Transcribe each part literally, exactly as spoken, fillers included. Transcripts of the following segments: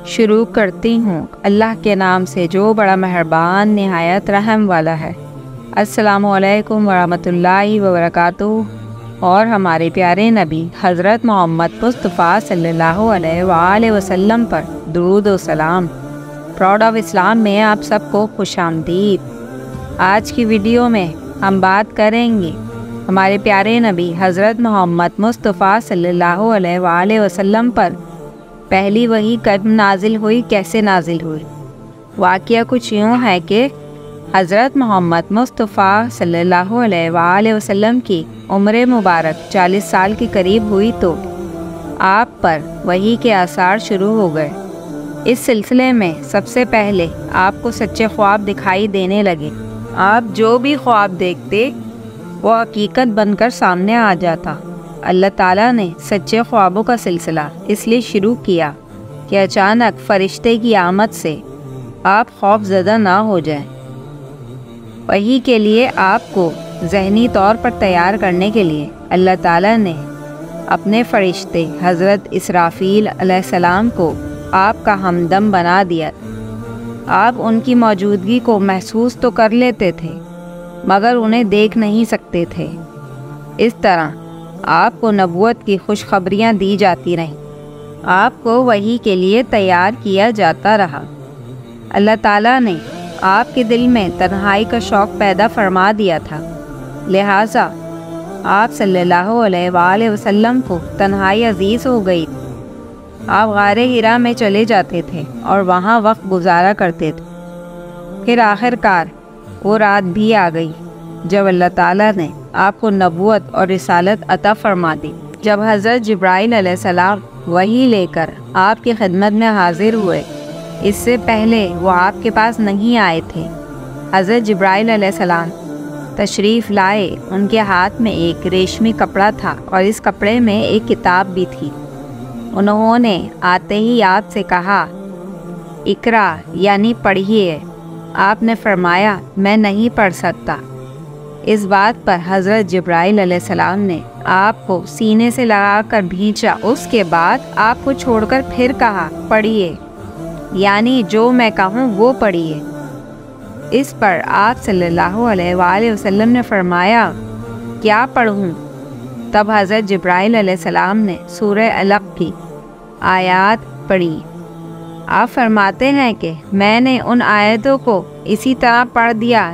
شروع کرتی ہوں اللہ کے نام سے جو بڑا مہربان نہایت رحم والا ہے۔ السلام علیکم ورحمۃ اللہ وبرکاتہ۔ اور ہمارے پیارے نبی حضرت محمد مصطفیٰ صلی اللہ علیہ وآلہ وسلم پر درود و سلام۔ پراؤڈ آف اسلام میں آپ سب کو خوش آمدید۔ آج کی ویڈیو میں ہم بات کریں گے ہمارے پیارے نبی حضرت محمد مصطفیٰ صلی اللہ علیہ وآلہ وسلم پر پہلی وحی کب نازل ہوئی، کیسے نازل ہوئی۔ واقعہ کچھ یوں ہے کہ حضرت محمد مصطفیٰ صلی اللہ علیہ وآلہ وسلم کی عمر مبارک چالیس سال کے قریب ہوئی تو آپ پر وحی کے آثار شروع ہو گئے۔ اس سلسلے میں سب سے پہلے آپ کو سچے خواب دکھائی دینے لگے۔ آپ جو بھی خواب دیکھتے وہ حقیقت بن کر سامنے آ جاتا۔ اللہ تعالیٰ نے سچے خوابوں کا سلسلہ اس لیے شروع کیا کہ اچانک فرشتے کی آمد سے آپ خوف زدہ نہ ہو جائیں۔ وحی کے لیے آپ کو ذہنی طور پر تیار کرنے کے لیے اللہ تعالیٰ نے اپنے فرشتے حضرت اسرافیل علیہ السلام کو آپ کا ہمدم بنا دیا۔ آپ ان کی موجودگی کو محسوس تو کر لیتے تھے مگر انہیں دیکھ نہیں سکتے تھے۔ اس طرح آپ کو نبوت کی خوشخبریاں دی جاتی رہیں۔ آپ کو وحی کے لیے تیار کیا جاتا رہا۔ اللہ تعالیٰ نے آپ کے دل میں تنہائی کا شوق پیدا فرما دیا تھا، لہٰذا آپ صلی اللہ علیہ وآلہ وسلم کو تنہائی عزیز ہو گئی۔ آپ غار حرا میں چلے جاتے تھے اور وہاں وقت گزارا کرتے تھے۔ پھر آخر کار وہ رات بھی آ گئی جب اللہ تعالیٰ نے آپ کو نبوت اور رسالت عطا فرما دی۔ جب حضرت جبرائیل علیہ السلام وحی لے کر آپ کی خدمت میں حاضر ہوئے، اس سے پہلے وہ آپ کے پاس نہیں آئے تھے۔ حضرت جبرائیل علیہ السلام تشریف لائے۔ ان کے ہاتھ میں ایک ریشمی کپڑا تھا اور اس کپڑے میں ایک کتاب بھی تھی۔ انہوں نے آتے ہی آپ سے کہا، اقرا یعنی پڑھیے۔ آپ نے فرمایا، میں نہیں پڑھ سکتا۔ اس بات پر حضرت جبرائیل علیہ السلام نے آپ کو سینے سے لگا کر بھینچا۔ اس کے بعد آپ کو چھوڑ کر پھر کہا، پڑھیے یعنی جو میں کہوں وہ پڑھیے۔ اس پر آپ صلی اللہ علیہ وآلہ وسلم نے فرمایا، کیا پڑھوں؟ تب حضرت جبرائیل علیہ السلام نے سورہ علق کی آیات پڑھی۔ آپ فرماتے ہیں کہ میں نے ان آیتوں کو اسی طرح پڑھ دیا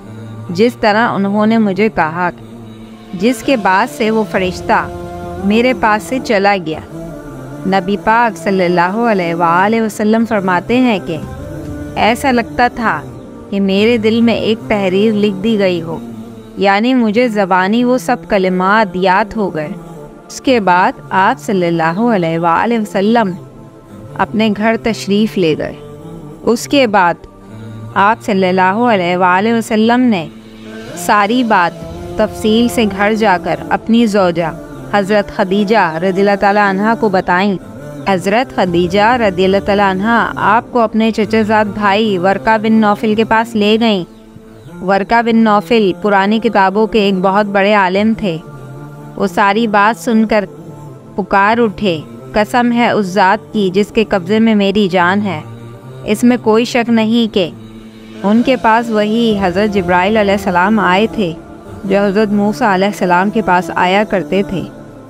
جس طرح انہوں نے مجھے کہا، جس کے بعد سے وہ فرشتہ میرے پاس سے چلا گیا۔ نبی پاک صلی اللہ علیہ وآلہ وسلم فرماتے ہیں کہ ایسا لگتا تھا کہ میرے دل میں ایک تحریر لکھ دی گئی ہو، یعنی مجھے زبانی وہ سب کلمات یاد ہو گئے۔ اس کے بعد آپ صلی اللہ علیہ وآلہ وسلم اپنے گھر تشریف لے گئے۔ اس کے بعد آپ صلی اللہ علیہ وآلہ وسلم نے ساری بات تفصیل سے گھر جا کر اپنی زوجہ حضرت خدیجہ رضی اللہ تعالیٰ عنہ کو بتائیں۔ حضرت خدیجہ رضی اللہ تعالیٰ عنہ آپ کو اپنے چچا زاد بھائی ورقہ بن نوفل کے پاس لے گئیں۔ ورقہ بن نوفل پرانی کتابوں کے ایک بہت بڑے عالم تھے۔ وہ ساری بات سن کر پکار اٹھے، قسم ہے اس ذات کی جس کے قبضے میں میری جان ہے، اس میں کوئی شک نہیں کہ ان کے پاس وہی حضرت جبرائیل علیہ السلام آئے تھے جو حضرت موسیٰ علیہ السلام کے پاس آیا کرتے تھے۔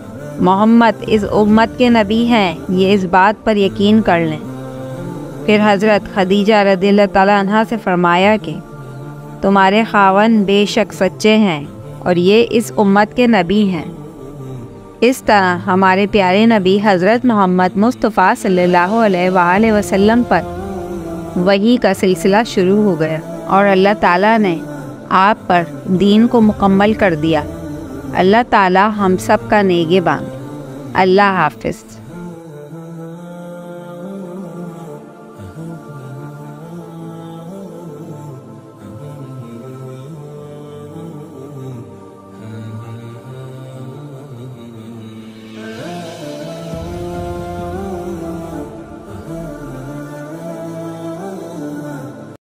محمد اس امت کے نبی ہیں، یہ اس بات پر یقین کر لیں۔ پھر حضرت خدیجہ رضی اللہ تعالیٰ عنہ سے فرمایا کہ تمہارے خاوند بے شک سچے ہیں اور یہ اس امت کے نبی ہیں۔ اس طرح ہمارے پیارے نبی حضرت محمد مصطفیٰ صلی اللہ علیہ وآلہ وسلم پر وحی کا سلسلہ شروع ہو گیا اور اللہ تعالیٰ نے آپ پر دین کو مکمل کر دیا۔ اللہ تعالیٰ ہم سب کا نیگہبان۔ اللہ حافظ۔